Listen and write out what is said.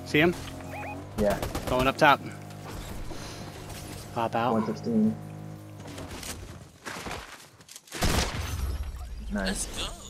See him? Yeah. Going up top. Pop out. 116. Let's Nice. go.